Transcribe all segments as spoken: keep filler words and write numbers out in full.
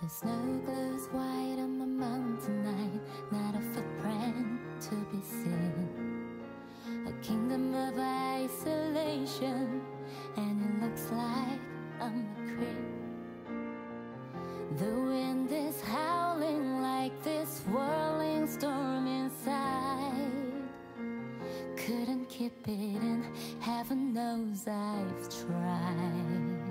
The snow glows white on the mountain tonight, not a footprint to be seen. A kingdom of isolation, and it looks like I'm the creep. The wind is howling like this whirling storm inside. Couldn't keep it in, heaven knows I've tried.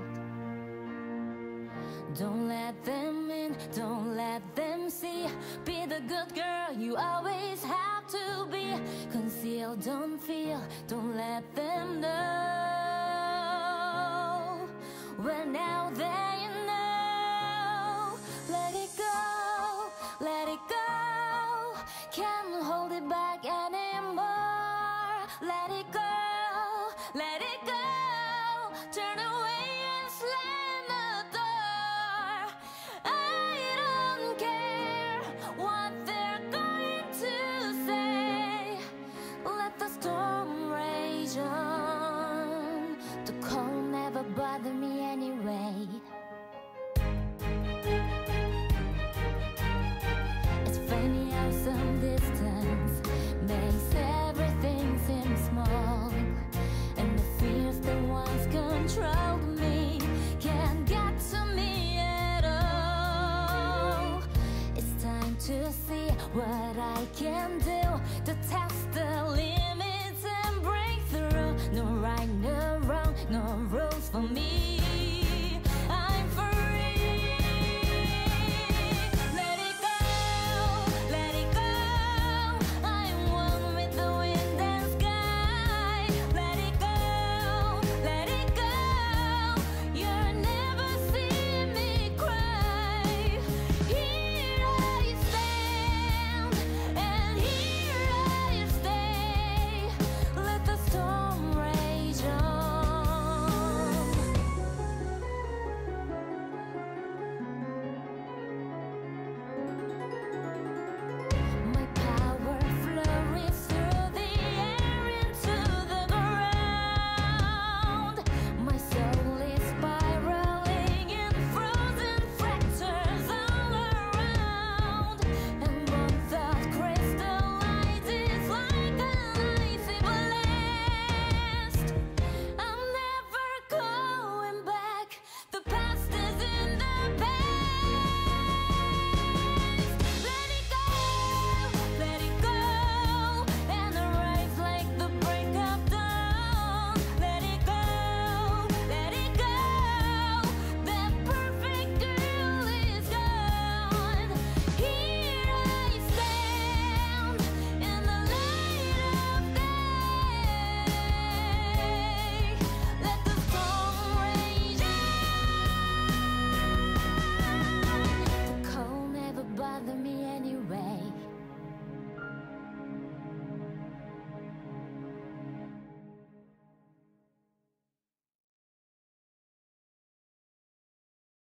Don't let them in, don't let them see. Be the good girl you always have to be. Conceal, don't feel, don't let them know. Well, now they know. Let it go, let it go. Can't hold it back anymore. Let it go, let it go. Turn away and slam the door. I don't care what they're going to say. Let the storm rage on. The cold never bothered me anyway. It's funny how some distance makes everything seem small, and the fears that once controlled me can't get to me at all. It's time to see what I can do to test the